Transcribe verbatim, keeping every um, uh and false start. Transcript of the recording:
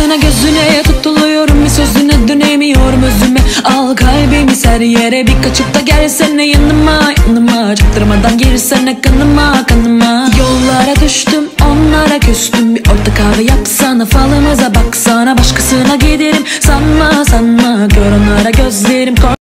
Bakışına gözüne tutuluyorum, bir sözüne dönemiyorum özüme. Al kalbimi ser yere, bir kaçıp da gelsene yanıma yanıma. Çaktırmadan girsene kanıma kanıma. Yollara düştüm, onlara küstüm, bir orta kahve yapsana, falımıza baksana. Başkasına giderim sanma sanma, gör onlara gözlerim kork